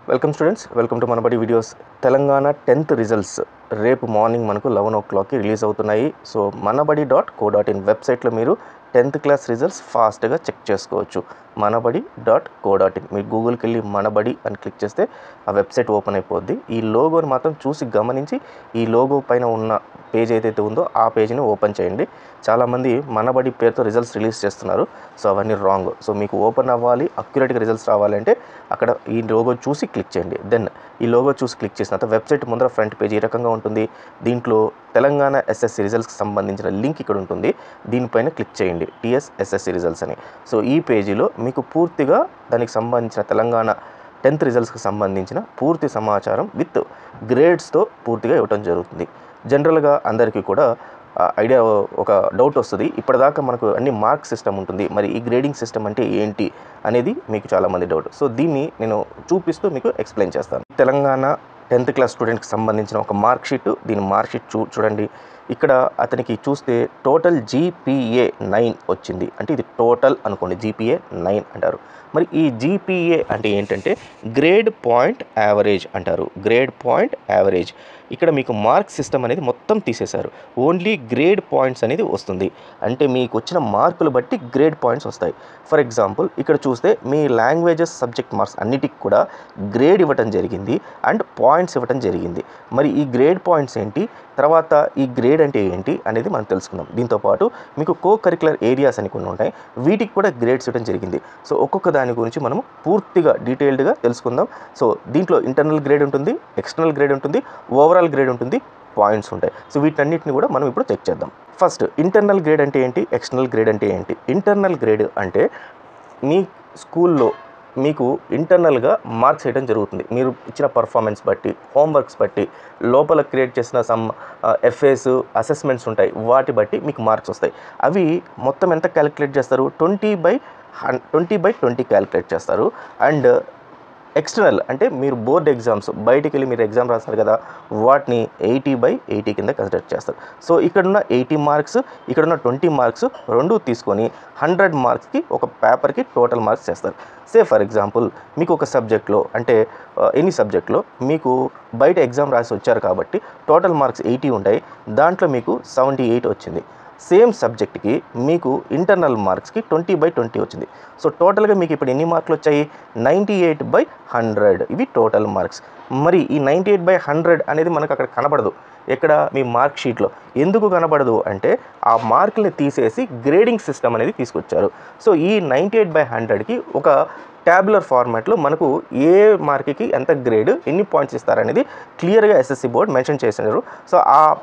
Welcome students, welcome to Manabadi videos. Telangana 10th results రేపు morning మనకు 11 o'clockకి release అవుతున్నాయి. సో manabadi.co.in వెబ్సైట్లో మీరు 10th క్లాస్ రిజల్ట్స్ ఫాస్ట్గా చెక్ చేసుకోవచ్చు. manabadi.co.in మీరు గూగుల్కి వెళ్ళి మనబడి అని క్లిక్ చేస్తే ఆ వెబ్సైట్ ఓపెన్ అయిపోద్ది. ఈ లోగోని మాత్రం చూసి గమనించి ఈ లోగో పైన ఉన్న పేజ్ ఏదైతే ఉందో ఆ పేజ్ని ఓపెన్ చేయండి. చాలామంది మనబడి పేరుతో రిజల్ట్స్ రిలీజ్ చేస్తున్నారు. సో అవన్నీ రాంగ్. సో మీకు ఓపెన్ అవ్వాలి, అక్యురేట్గా రిజల్ట్స్ రావాలంటే అక్కడ ఈ లోగో చూసి క్లిక్ చేయండి. దెన్ ఈ లోగో చూసి క్లిక్ చేసిన తర్వాత వెబ్సైట్ ముందర ఫ్రంట్ పేజ్ ఈ రకంగా ఉంటుంది. దీంట్లో తెలంగాణ ఎస్ఎస్సి రిజల్ట్స్కి సంబంధించిన లింక్ ఇక్కడ ఉంటుంది. దీనిపైన క్లిక్ చేయండి, TSSSC రిజల్ట్స్ అని. సో ఈ పేజీలో మీకు పూర్తిగా దానికి సంబంధించిన తెలంగాణ 10th రిజల్ట్స్కి సంబంధించిన పూర్తి సమాచారం విత్ గ్రేడ్స్తో పూర్తిగా ఇవ్వటం జరుగుతుంది. జనరల్గా అందరికీ కూడా ఐడియా ఒక డౌట్ వస్తుంది, ఇప్పటిదాకా మనకు అన్ని మార్క్ సిస్టమ్ ఉంటుంది, మరి ఈ గ్రేడింగ్ సిస్టమ్ అంటే ఏంటి అనేది మీకు చాలామంది డౌట్. సో దీన్ని నేను చూపిస్తూ మీకు ఎక్స్ప్లెయిన్ చేస్తాను. తెలంగాణ 10th క్లాస్ స్టూడెంట్కి సంబంధించిన ఒక మార్క్ షీట్. దీని మార్క్ షీట్ చూడండి. ఇక్కడ అతనికి చూస్తే టోటల్ GPA 9 వచ్చింది. అంటే ఇది టోటల్ అనుకోండి, GPA 9 అంటారు. మరి ఈ GPA అంటే ఏంటంటే గ్రేడ్ పాయింట్ యావరేజ్ అంటారు. Grade point average. ఇక్కడ మీకు మార్క్ సిస్టమ్ అనేది మొత్తం తీసేశారు. ఓన్లీ గ్రేడ్ పాయింట్స్ అనేది వస్తుంది. అంటే మీకు వచ్చిన మార్కులు బట్టి గ్రేడ్ పాయింట్స్ వస్తాయి. ఫర్ ఎగ్జాంపుల్ ఇక్కడ చూస్తే మీ లాంగ్వేజెస్ సబ్జెక్ట్ మార్క్స్ అన్నిటికి కూడా గ్రేడ్ ఇవ్వటం జరిగింది అండ్ పాయింట్స్ ఇవ్వటం జరిగింది. మరి ఈ గ్రేడ్ పాయింట్స్ ఏంటి, తర్వాత ఈ గ్రేడ్ అంటే ఏంటి అనేది మనం తెలుసుకుందాం. దీంతోపాటు మీకు కో కరిక్యులర్ ఏరియాస్ అని కొన్ని ఉంటాయి, వీటికి కూడా గ్రేడ్స్ ఇవ్వడం జరిగింది. సో ఒక్కొక్క దాని గురించి మనం పూర్తిగా డీటెయిల్డ్గా తెలుసుకుందాం. సో దీంట్లో ఇంటర్నల్ గ్రేడ్ ఉంటుంది, ఎక్స్టర్నల్ గ్రేడ్ ఉంటుంది, ఓవరాల్ గ్రేడ్ ఉంటుంది, పాయింట్స్ ఉంటాయి. సో వీటన్నిటిని కూడా మనం ఇప్పుడు చెక్ చేద్దాం. ఫస్ట్ ఇంటర్నల్ గ్రేడ్ అంటే ఏంటి, ఎక్స్టర్నల్ గ్రేడ్ అంటే ఏంటి. ఇంటర్నల్ గ్రేడ్ అంటే మీ స్కూల్లో మీకు ఇంటర్నల్గా మార్క్స్ వేయడం జరుగుతుంది. మీరు ఇచ్చిన పర్ఫార్మెన్స్ బట్టి, హోంవర్క్స్ బట్టి, లోపల క్రియేట్ చేసిన సమ్ FAs అసెస్మెంట్స్ ఉంటాయి, వాటి బట్టి మీకు మార్క్స్ వస్తాయి. అవి మొత్తం ఎంత క్యాలిక్యులేట్ చేస్తారు, 20/20 క్యాలిక్యులేట్ చేస్తారు. అండ్ ఎక్స్టర్నల్ అంటే మీరు బోర్డ్ ఎగ్జామ్స్ బయటికి వెళ్ళి మీరు ఎగ్జామ్ రాస్తారు కదా, వాటిని 80/80 కింద కన్సిడర్ చేస్తారు. సో ఇక్కడున్న 80 మార్క్స్, ఇక్కడున్న 20 మార్క్స్ రెండు తీసుకొని 100 మార్క్స్కి ఒక పేపర్కి టోటల్ మార్క్స్ చేస్తారు. సే ఫర్ ఎగ్జాంపుల్ మీకు ఒక సబ్జెక్ట్లో అంటే ఎనీ సబ్జెక్ట్లో మీకు బయట ఎగ్జామ్ రాసి వచ్చారు కాబట్టి టోటల్ మార్క్స్ 80 ఉంటాయి, దాంట్లో మీకు 78 వచ్చింది. సేమ్ సబ్జెక్ట్కి మీకు ఇంటర్నల్ మార్క్స్కి 20/20 వచ్చింది. సో టోటల్గా మీకు ఇప్పుడు ఎన్ని మార్కులు వచ్చాయి, 98/100. ఇవి టోటల్ మార్క్స్. మరి ఈ 98/100 అనేది మనకు అక్కడ కనబడదు. ఎక్కడ, మీ మార్క్ షీట్లో. ఎందుకు కనబడదు అంటే ఆ మార్కుల్ని తీసేసి గ్రేడింగ్ సిస్టమ్ అనేది తీసుకొచ్చారు. సో ఈ 98/100కి ఒక ట్యాబులర్ ఫార్మాట్లో మనకు ఏ మార్క్కి ఎంత గ్రేడ్, ఎన్ని పాయింట్స్ ఇస్తారనేది క్లియర్గా SSC బోర్డ్ మెన్షన్ చేసినారు. సో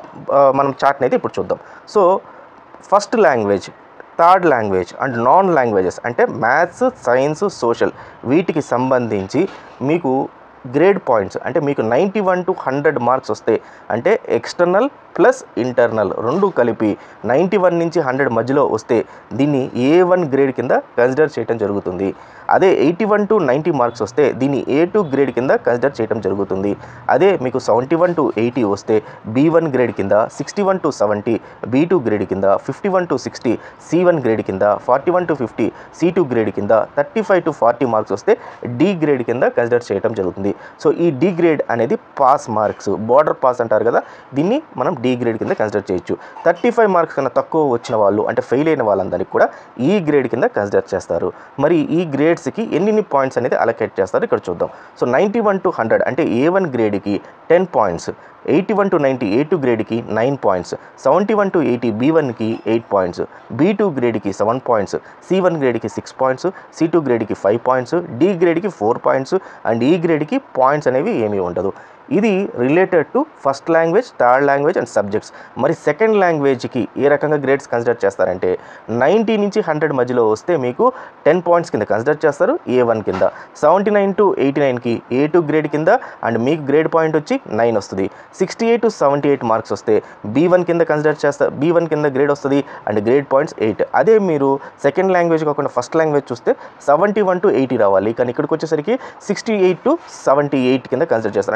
మనం చార్ట్ని అయితే ఇప్పుడు చూద్దాం. So first language, third language and non languages అంటే మ్యాథ్స్, సైన్స్, సోషల్ వీటికి సంబంధించి మీకు గ్రేడ్ పాయింట్స్ అంటే మీకు 91 to 100 మార్క్స్ వస్తే, అంటే ఎక్స్టర్నల్ ప్లస్ ఇంటర్నల్ రెండు కలిపి 91 నుంచి 100 మధ్యలో వస్తే దీన్ని A1 గ్రేడ్ కింద కన్సిడర్ చేయడం జరుగుతుంది. అదే 81 to 90 మార్క్స్ వస్తే దీన్ని A2 గ్రేడ్ కింద కన్సిడర్ చేయడం జరుగుతుంది. అదే మీకు 71 to 80 వస్తే B1 గ్రేడ్ కింద, 61 to 70 B2 గ్రేడ్ కింద, 51 to 60 C1 గ్రేడ్ కింద, 41 to 50 C2 గ్రేడ్ కింద, 35 to 40 మార్క్స్ వస్తే D గ్రేడ్ కింద కన్సిడర్ చేయడం జరుగుతుంది. సో ఈ D గ్రేడ్ అనేది పాస్ మార్క్స్, బార్డర్ పాస్ అంటారు కదా, దీన్ని మనం D గ్రేడ్ కింద కన్సిడర్ చేయొచ్చు. 35 మార్క్స్ కన్నా తక్కువ వచ్చిన వాళ్ళు అంటే ఫెయిల్ అయిన వాళ్ళందరికీ కూడా ఈ గ్రేడ్ కింద కన్సిడర్ చేస్తారు. మరి ఈ గ్రేడ్స్కి ఎన్ని పాయింట్స్ అనేది అలొకేట్ చేస్తారు ఇక్కడ చూద్దాం. సో 91 to 100 అంటే A1 గ్రేడ్కి 10 పాయింట్స్, 81 to 90 A2 గ్రేడ్కి 9 పాయింట్స్, 71 to 80 B1కి 8 పాయింట్స్, B2 గ్రేడ్కి 7 పాయింట్స్, C1 గ్రేడ్కి 6 పాయింట్స్, C2 గ్రేడ్కి 5 పాయింట్స్, D గ్రేడ్కి 4 పాయింట్స్ అండ్ ఈ గ్రేడ్కి పాయింట్స్ అనేవి ఏమీ ఉండదు. ఇది related to first language, third language and subjects. మరి సెకండ్ లాంగ్వేజ్కి ఏ రకంగా గ్రేడ్స్ కన్సిడర్ చేస్తారంటే 90 నుంచి 100 మధ్యలో వస్తే మీకు 10 పాయింట్స్ కింద కన్సిడర్ చేస్తారు A1 కింద, 79 to 89కి A2 గ్రేడ్ కింద అండ్ మీకు గ్రేడ్ పాయింట్ వచ్చి 9 వస్తుంది. 68 to 78 మార్క్స్ వస్తే B1 కింద కన్సిడర్ చేస్తారు, B1 కింద గ్రేడ్ వస్తుంది అండ్ గ్రేడ్ పాయింట్స్ 8. అదే మీరు సెకండ్ లాంగ్వేజ్ కాకుండా ఫస్ట్ లాంగ్వేజ్ చూస్తే 71 to 80 రావాలి, కానీ ఇక్కడికి వచ్చేసరికి 68 to 78 కింద కన్సిడర్ చేస్తారు, అంటే 2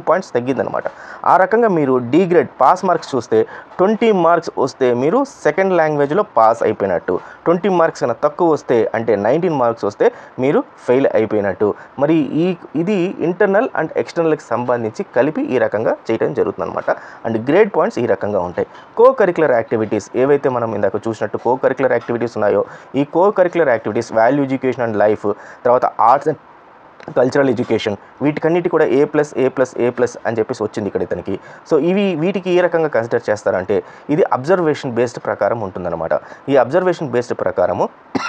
పాయింట్స్ తగ్గిందనమాట. ఆ రకంగా మీరు డి గ్రేడ్ పాస్ మార్క్స్ చూస్తే 20 మార్క్స్ వస్తే మీరు సెకండ్ లాంగ్వేజ్లో పాస్ అయిపోయినట్టు, 20 మార్క్స్ కన్నా తక్కువ వస్తే అంటే 19 మార్క్స్ వస్తే మీరు ఫెయిల్ అయిపోయినట్టు. మరి ఇది ఇంటర్నల్ అండ్ ఎక్స్టర్నల్కి సంబంధించి కలిపి ఈ రకంగా చేయడం జరుగుతుందన్నమాట. అండ్ గ్రేడ్ పాయింట్స్ ఈ రకంగా ఉంటాయి. కో కరిక్యులర్ యాక్టివిటీస్ ఏవైతే మనం ఇందాక చూసినట్టు కో కరిక్యులర్ యాక్టివిటీస్ ఉన్నాయో, ఈ co curricular activities value education and life, తర్వాత ఆర్ట్స్ అండ్ కల్చరల్ ఎడ్యుకేషన్, వీటికన్నిటి కూడా A+, A+, అని చెప్పేసి వచ్చింది ఇక్కడ ఇతనికి. సో వీటికి ఏ రకంగా కన్సిడర్ చేస్తారంటే ఇది అబ్జర్వేషన్ బేస్డ్ ప్రకారం ఉంటుందన్నమాట. ఈ అబ్జర్వేషన్ బేస్డ్ ప్రకారము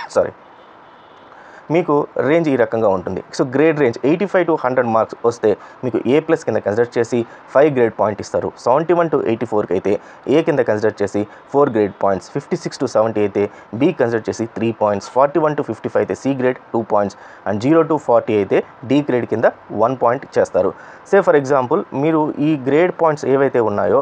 మీకు రేంజ్ ఈ రకంగా ఉంటుంది. So grade range 85 to 100 marks వస్తే మీకు A+ కింద కన్సిడర్ చేసి 5 గ్రేడ్ పాయింట్ ఇస్తారు. 71 to 84 అయితే A కింద కన్సిడర్ చేసి 4 గ్రేడ్ పాయింట్స్, 56 to 70 అయితే B కన్సిడర్ చేసి 3 పాయింట్స్, 41 to 55 అయితే C grade 2 points, and 0 to 40 అయితే D గ్రేడ్ కింద 1 పాయింట్ చేస్తారు. సే ఫర్ ఎగ్జాంపుల్ మీరు ఈ గ్రేడ్ పాయింట్స్ ఏవైతే ఉన్నాయో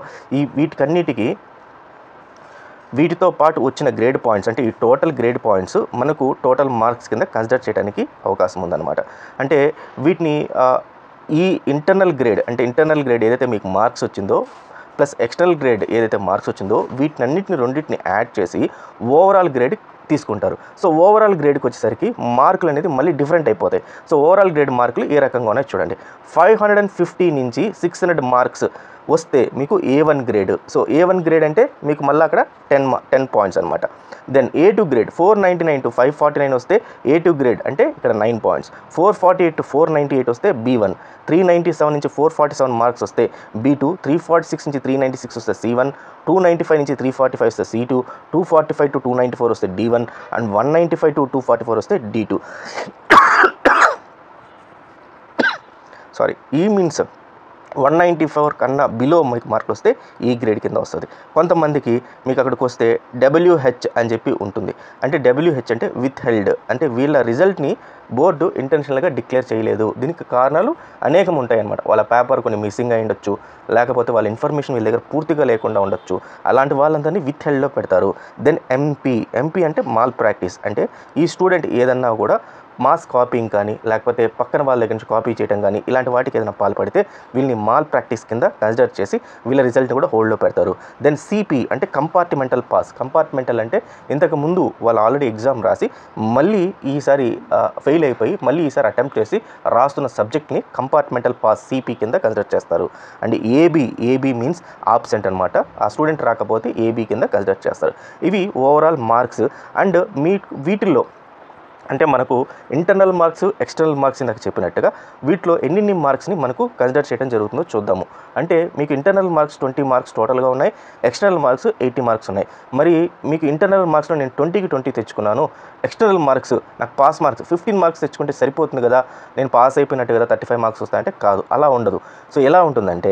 వీటితో పాటు వచ్చిన గ్రేడ్ పాయింట్స్ అంటే ఈ టోటల్ గ్రేడ్ పాయింట్స్ మనకు టోటల్ మార్క్స్ కింద కన్సిడర్ చేయడానికి అవకాశం ఉందన్నమాట. అంటే వీటిని ఈ ఇంటర్నల్ గ్రేడ్ ఏదైతే మీకు మార్క్స్ వచ్చిందో ప్లస్ ఎక్స్టర్నల్ గ్రేడ్ ఏదైతే మార్క్స్ వచ్చిందో రెండింటిని యాడ్ చేసి ఓవరాల్ గ్రేడ్ తీసుకుంటారు. సో ఓవరాల్ గ్రేడ్కి వచ్చేసరికి మార్కులు అనేది మళ్ళీ డిఫరెంట్ అయిపోతాయి. సో ఓవరాల్ గ్రేడ్ మార్కులు ఏ రకంగా ఉన్నాయో చూడండి. 550 నుంచి 600 మార్క్స్ వస్తే మీకు A1 grade. So A1 grade అంటే మీకు మళ్ళీ అక్కడ 10 పాయింట్స్ అనమాట. దెన్ A2 గ్రేడ్ 499 to 549 వస్తే A2 గ్రేడ్ అంటే ఇక్కడ 9 పాయింట్స్. 448 to 498 వస్తే B1. 397 నుంచి 447 మార్క్స్ వస్తే B2. 346 నుంచి 396 వస్తే C1. 295 నుంచి 345 వస్తే C2. 245 to 294 వస్తే D1. అండ్ 195 to 244 వస్తే D2. ఈ మీన్స్ 194 కన్నా బిలో మీకు మార్కులు వస్తే ఈ గ్రేడ్ కింద వస్తుంది. కొంతమందికి మీకు అక్కడికి వస్తే WH అని చెప్పి ఉంటుంది. అంటే WH అంటే విత్ హెల్డ్, అంటే వీళ్ళ రిజల్ట్ని బోర్డు ఇంటెన్షనల్గా డిక్లేర్ చేయలేదు. దీనికి కారణాలు అనేకం ఉంటాయన్నమాట. వాళ్ళ పేపర్ కొన్ని మిస్సింగ్ అయి ఉండొచ్చు, లేకపోతే వాళ్ళ ఇన్ఫర్మేషన్ వీళ్ళ దగ్గర పూర్తిగా లేకుండా ఉండొచ్చు. అలాంటి వాళ్ళందరినీ విత్ హెల్డ్లో పెడతారు. దెన్ MP అంటే మాల్ ప్రాక్టీస్, అంటే ఈ స్టూడెంట్ ఏదన్నా కూడా మాస్ కాపీయింగ్ కానీ లేకపోతే పక్కన వాళ్ళ దగ్గర నుంచి కాపీ చేయడం కానీ ఇలాంటి వాటికి ఏదైనా పాల్పడితే వీళ్ళని మాల్ ప్రాక్టీస్ కింద కన్సిడర్ చేసి వీళ్ళ రిజల్ట్ని కూడా హోల్డ్లో పెడతారు. దెన్ CP అంటే కంపార్ట్మెంటల్ పాస్. కంపార్ట్మెంటల్ అంటే ఇంతకుముందు వాళ్ళు ఆల్రెడీ ఎగ్జామ్ రాసి మళ్ళీ ఈసారి ఫెయిల్ అయిపోయి మళ్ళీ ఈసారి అటెంప్ట్ చేసి రాస్తున్న సబ్జెక్ట్ని కంపార్ట్మెంటల్ పాస్ CP కింద కన్సిడర్ చేస్తారు. అండ్ AB మీన్స్ ఆబ్సెంట్ అనమాట. ఆ స్టూడెంట్ రాకపోతే AB కింద కన్సిడర్ చేస్తారు. ఇవి ఓవరాల్ మార్క్స్. అండ్ వీటిల్లో అంటే మనకు ఇంటర్నల్ మార్క్స్, ఎక్స్టర్నల్ మార్క్స్ ఇందాక చెప్పినట్టుగా వీటిలో ఎన్ని మార్క్స్ని మనకు కన్సిడర్ చేయడం జరుగుతుందో చూద్దాము. అంటే మీకు ఇంటర్నల్ మార్క్స్ 20 మార్క్స్ టోటల్గా ఉన్నాయి, ఎక్స్టర్నల్ మార్క్స్ 80 మార్క్స్ ఉన్నాయి. మరి మీకు ఇంటర్నల్ మార్క్స్లో నేను 20కి 20 తెచ్చుకున్నాను, ఎక్స్టర్నల్ మార్క్స్ నాకు పాస్ మార్క్స్ 15 మార్క్స్ తెచ్చుకుంటే సరిపోతుంది కదా, నేను పాస్ అయిపోయినట్టు కదా 35 మార్క్స్ వస్తాయంటే కాదు, అలా ఉండదు. సో ఎలా ఉంటుందంటే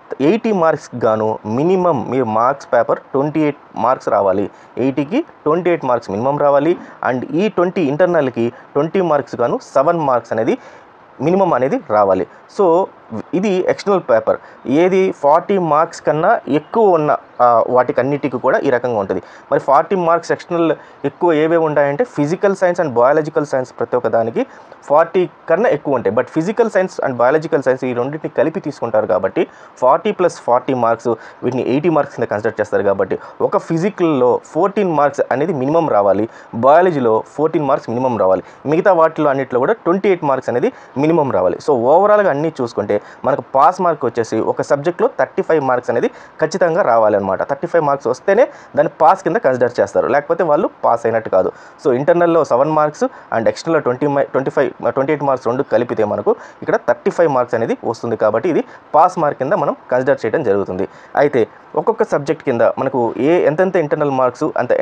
80 మార్క్స్ గాను మినిమం మీరు మార్క్స్ పేపర్ 28 మార్క్స్ రావాలి. 80కి 28 మార్క్స్ మినిమం రావాలి. అండ్ ఈ 20 ఇంటర్నల్కి 20 మార్క్స్ గాను 7 మార్క్స్ అనేది మినిమం అనేది రావాలి. సో ఇది ఎక్స్టర్నల్ పేపర్. ఏది 40 మార్క్స్ కన్నా ఎక్కువ ఉన్న వాటికన్నిటికీ కూడా ఈ రకంగా ఉంటుంది. మరి 40 మార్క్స్ ఎక్స్టర్నల్ ఎక్కువ ఏవేవి ఉంటాయంటే physical science and biological science ప్రతి ఒక్క దానికి 40 కన్నా ఎక్కువ ఉంటాయి. But physical science and biological science ఈ రెండింటిని కలిపి తీసుకుంటారు కాబట్టి 40 + 40 మార్క్స్ వీటిని 80 మార్క్స్ కింద కన్సిడర్ చేస్తారు. కాబట్టి ఒక ఫిజికల్లో 14 మార్క్స్ అనేది మినిమం రావాలి, బయాలజీలో 14 మార్క్స్ మినిమం రావాలి, మిగతా వాటిలో అన్నింటిలో కూడా 28 మార్క్స్ అనేది మినిమం రావాలి. సో ఓవరాల్గా అన్నీ చూసుకుంటే మనకు పాస్ మార్క్ వచ్చేసి ఒక సబ్జెక్ట్లో 35 మార్క్స్ అనేది ఖచ్చితంగా రావాలన్నమాట. 35 మార్క్స్ వస్తేనే దాన్ని పాస్ కింద కన్సిడర్ చేస్తారు, లేకపోతే వాళ్ళు పాస్ అయినట్టు కాదు. సో ఇంటర్నల్లో 7 మార్క్స్ అండ్ ఎక్స్టర్నల్లో 28 మార్క్స్ రెండు కలిపితే మనకు ఇక్కడ 35 మార్క్స్ అనేది వస్తుంది. కాబట్టి ఇది పాస్ మార్క్ కింద మనం కన్సిడర్ చేయడం జరుగుతుంది. అయితే ఒక్కొక్క సబ్జెక్ట్ కింద మనకు ఎంతెంత ఇంటర్నల్ మార్క్స్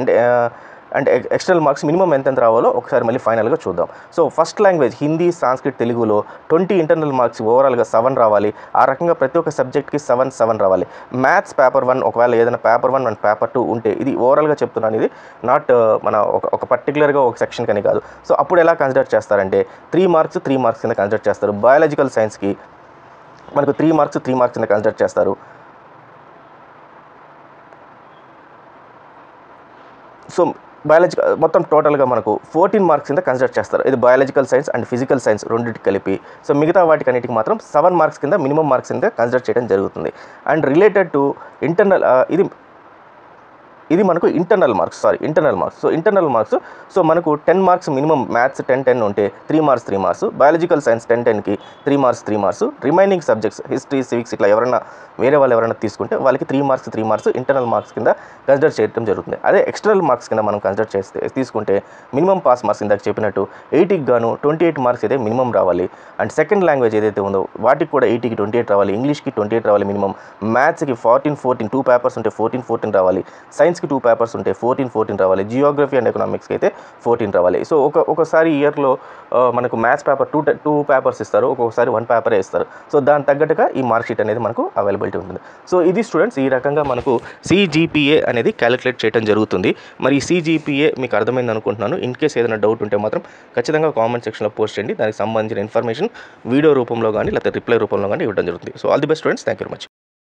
అంటే ఎక్స్టర్నల్ మార్క్స్ మినిమం ఎంతెంత రావాలో ఒకసారి మళ్ళీ ఫైనల్గా చూద్దాం. So first language Hindi, Sanskrit, తెలుగులో 20 ఇంటర్నల్ మార్క్స్ ఓవరాల్గా 7 రావాలి. ఆ రకంగా ప్రతి ఒక్క సబ్జెక్ట్కి 7 రావాలి. మ్యాథ్స్ పేపర్ 1 ఒకవేళ ఏదైనా పేపర్ 1 అండ్ పేపర్ 2 ఉంటే, ఇది ఓవరాల్గా చెప్తున్నాను, ఇది నాట్ మన ఒక పర్టికులర్గా ఒక సెక్షన్ కని కాదు. సో అప్పుడు ఎలా కన్సిడర్ చేస్తారంటే 3 మార్క్స్ కింద కన్సిడర్ చేస్తారు. బయాలజికల్ సైన్స్కి మనకు 3 మార్క్స్ కింద కన్సిడర్ చేస్తారు. సో బయాలజికల్ మొత్తం టోటల్గా మనకు 14 మార్క్స్ కింద కన్సిడర్ చేస్తారు. ఇది biological science and physical science రెండింటికి కలిపి. సో మిగతా వాటికన్నిటికి మాత్రం 7 మార్క్స్ కింద మినిమం మార్క్స్ కింద కన్సిడర్ చేయడం జరుగుతుంది. అండ్ రిలేటెడ్ టు ఇంటర్నల్ ఇది మనకు internal marks. So internal marks so మనకు 10 మార్క్స్ మినిమం మ్యాథ్స్ 10 ఉంటే 3 మార్క్స్, బయాలజికల్ సైన్స్ 10కి 3 marks, remaining subjects history, civics ఇట్లా వేరే వాళ్ళు ఎవరైనా తీసుకుంటే వాళ్ళకి 3 మార్క్స్ ఇంటర్నల్ మార్క్స్ కింద కన్సిడర్ చేయడం జరుగుతుంది. అదే ఎక్స్టర్నల్ మార్క్స్ కింద మనం కన్సిడర్ తీసుకుంటే మినిమం పాస్ మార్క్స్ ఇందాక చెప్పినట్టు 80కి గాను 28 మార్క్స్ అయితే మినిమం రావాలి. అండ్ సెకండ్ లాంగ్వేజ్ ఏదైతే ఉందో వాటికి కూడా 80కి 28 రావాలి, ఇంగ్లీష్కి 28 రావాలి మినిమం, మ్యాథ్స్కి 14 2 పేపర్స్ ఉంటే 14 రావాలి, సైన్స్కి 2 పేపర్స్ ఉంటే 14 రావాలి, జియోగ్రఫీ అండ్ ఎకనామిక్స్కి అయితే 14 రావాలి. సో ఒకసారి ఇయర్లో మనకు మ్యాథ్స్ పేపర్ 2 పేపర్స్ ఇస్తారు, ఒక్కొక్కసారి 1 పేపరే ఇస్తారు. సో దాని తగ్గట్టుగా ఈ మార్క్ షీట్ అనేది మనకు అవైలబిలిటీ ఉంటుంది. సో ఇది స్టూడెంట్స్ ఈ రకంగా మనకు CGPA అనేది క్యాలిక్యులేట్ చేయడం జరుగుతుంది. మరి CGPA మీకు అర్థమైంది అనుకుంటున్నాను. ఇన్ కేస్ ఏదైనా డౌట్ ఉంటే మాత్రం ఖచ్చితంగా కామెంట్ సెక్షన్లో పోస్ట్ చేయండి. దానికి సంబంధించిన ఇన్ఫర్మేషన్ వీడియో రూపంలో కానీ లేకపోతే రిప్లై రూపంలో కానీ ఇవ్వడం జరుగుతుంది. So all the best students, thank you very much.